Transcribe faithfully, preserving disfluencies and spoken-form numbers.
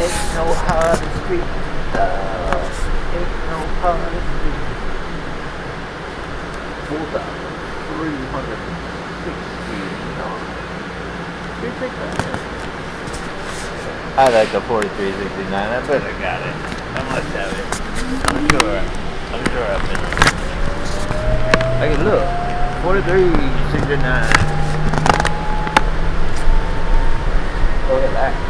Ain't no harder street. Uh, ain't no harder street. four thousand three hundred sixty-nine. You take that? I like the forty-three sixty-nine. I bet I got it. I must have it. I'm sure. I'm sure I've been. I can look. forty-three sixty-nine. Look at that.